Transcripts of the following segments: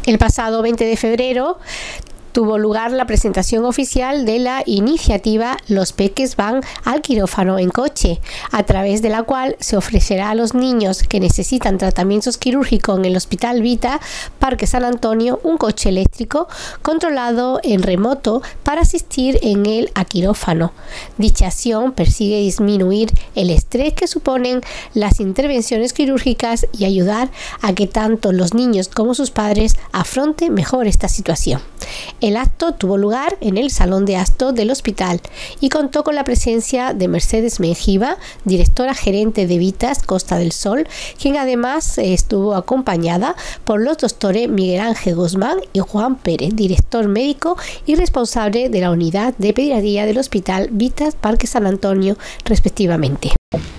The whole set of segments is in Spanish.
El pasado 20 de febrero tuvo lugar la presentación oficial de la iniciativa Los peques van al quirófano en coche, a través de la cual se ofrecerá a los niños que necesitan tratamientos quirúrgicos en el Hospital Vita Parque San Antonio un coche eléctrico controlado en remoto para asistir en él a quirófano. Dicha acción persigue disminuir el estrés que suponen las intervenciones quirúrgicas y ayudar a que tanto los niños como sus padres afronten mejor esta situación. El acto tuvo lugar en el Salón de Actos del hospital y contó con la presencia de Mercedes Mengiba, directora gerente de Vitas Costa del Sol, quien además estuvo acompañada por los doctores Miguel Ángel Guzmán y Juan Pérez, director médico y responsable de la unidad de pediatría del Hospital Vitas Parque San Antonio, respectivamente.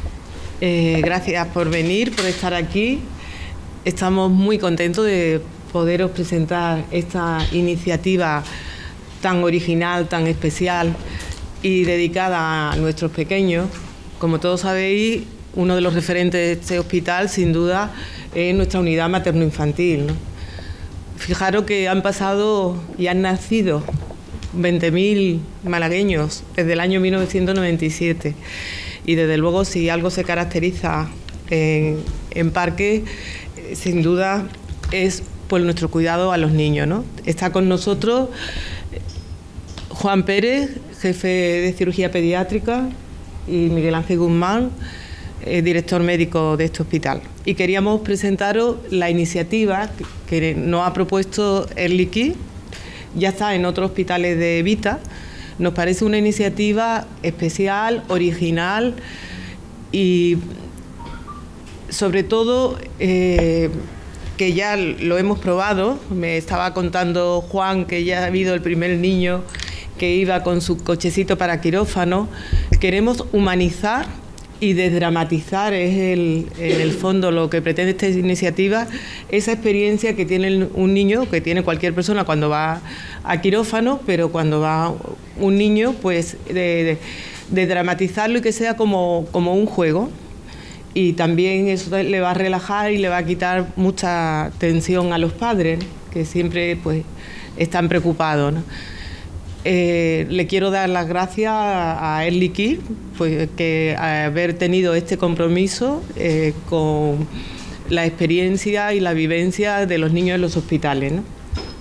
Gracias por venir, por estar aquí. Estamos muy contentos de poderos presentar esta iniciativa tan original, tan especial y dedicada a nuestros pequeños. Como todos sabéis, uno de los referentes de este hospital, sin duda, es nuestra unidad materno-infantil, ¿no? Fijaros que han pasado y han nacido 20.000 malagueños desde el año 1997 y desde luego si algo se caracteriza en Parque, sin duda es por nuestro cuidado a los niños, ¿no? Está con nosotros Juan Pérez, jefe de cirugía pediátrica, y Miguel Ángel Guzmán, director médico de este hospital. Y queríamos presentaros la iniciativa que nos ha propuesto Erlikí, ya está en otros hospitales de Vita. Nos parece una iniciativa especial, original y sobre todo que ya lo hemos probado. Me estaba contando Juan que ya ha habido el primer niño que iba con su cochecito para quirófano. Queremos humanizar y desdramatizar, es en el fondo lo que pretende esta iniciativa, esa experiencia que tiene un niño, que tiene cualquier persona cuando va a quirófano, pero cuando va un niño, pues de dramatizarlo y que sea como un juego. Y también eso le va a relajar y le va a quitar mucha tensión a los padres, que siempre pues están preocupados, ¿no? Le quiero dar las gracias a Erlikí, pues que haber tenido este compromiso con la experiencia y la vivencia de los niños en los hospitales, ¿no?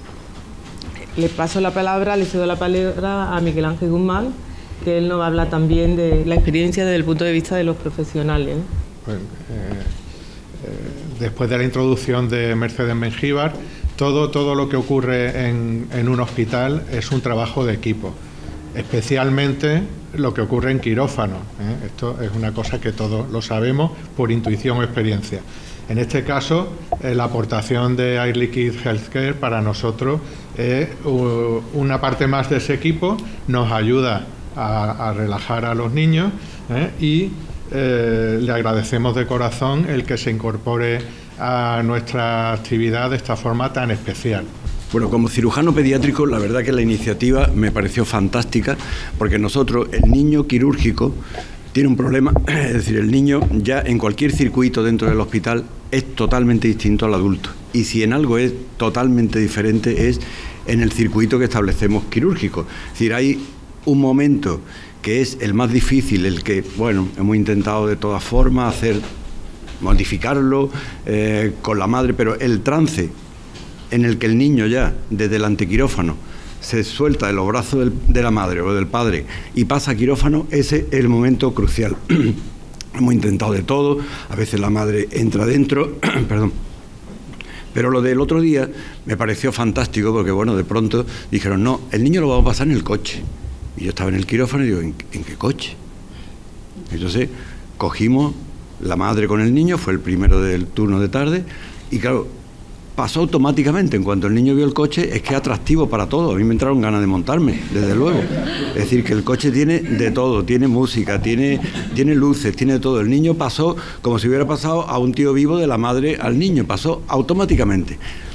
Le cedo la palabra a Miguel Ángel Guzmán, que él nos va a hablar también de la experiencia desde el punto de vista de los profesionales, ¿no? Pues, después de la introducción de Mercedes Mengíbar, todo lo que ocurre en un hospital es un trabajo de equipo, especialmente lo que ocurre en quirófano, ¿eh? Esto es una cosa que todos lo sabemos por intuición o experiencia. En este caso, la aportación de Erlikí Healthcare para nosotros es una parte más de ese equipo, nos ayuda a relajar a los niños, y le agradecemos de corazón el que se incorpore a nuestra actividad de esta forma tan especial. Bueno, como cirujano pediátrico, la verdad que la iniciativa me pareció fantástica, porque nosotros, el niño quirúrgico, tiene un problema, es decir, el niño ya en cualquier circuito dentro del hospital es totalmente distinto al adulto. Y si en algo es totalmente diferente es en el circuito que establecemos quirúrgico. Es decir, hay un momento que es el más difícil, el que, bueno, hemos intentado de todas formas modificarlo con la madre, pero el trance en el que el niño ya, desde el antequirófano, se suelta de los brazos de la madre o del padre y pasa a quirófano, ese es el momento crucial. Hemos intentado de todo, a veces la madre entra dentro, perdón. Pero lo del otro día me pareció fantástico porque, bueno, de pronto dijeron, no, el niño lo vamos a pasar en el coche. Y yo estaba en el quirófano y digo, ¿en qué coche? Entonces cogimos la madre con el niño, fue el primero del turno de tarde, y claro, pasó automáticamente. En cuanto el niño vio el coche, es que es atractivo para todo. A mí me entraron ganas de montarme, desde luego. Es decir, que el coche tiene de todo, tiene música, tiene luces, tiene todo. El niño pasó como si hubiera pasado a un tío vivo de la madre al niño, pasó automáticamente.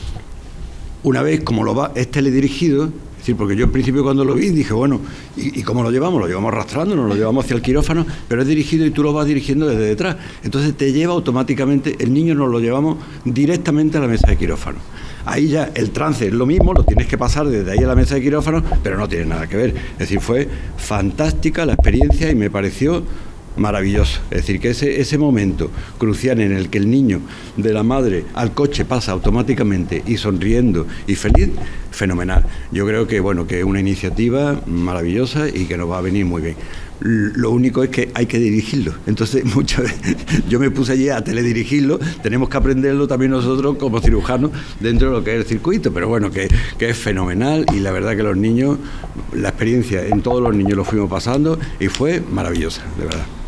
Una vez, como lo va, es teledirigido, es decir, porque yo al principio cuando lo vi dije, bueno, ¿y cómo lo llevamos? Lo llevamos arrastrando, nos lo llevamos hacia el quirófano, pero es dirigido y tú lo vas dirigiendo desde detrás. Entonces te lleva automáticamente, el niño nos lo llevamos directamente a la mesa de quirófano. ahí ya el trance es lo mismo, lo tienes que pasar desde ahí a la mesa de quirófano, pero no tiene nada que ver. Es decir, fue fantástica la experiencia y me pareció maravilloso. Es decir, que ese momento crucial en el que el niño de la madre al coche pasa automáticamente y sonriendo y feliz, fenomenal. Yo creo que, bueno, que es una iniciativa maravillosa y que nos va a venir muy bien. Lo único es que hay que dirigirlo. Entonces, muchas veces yo me puse allí a teledirigirlo. Tenemos que aprenderlo también nosotros como cirujanos dentro de lo que es el circuito. Pero bueno, que es fenomenal, y la verdad que los niños, la experiencia en todos los niños lo fuimos pasando y fue maravillosa, de verdad.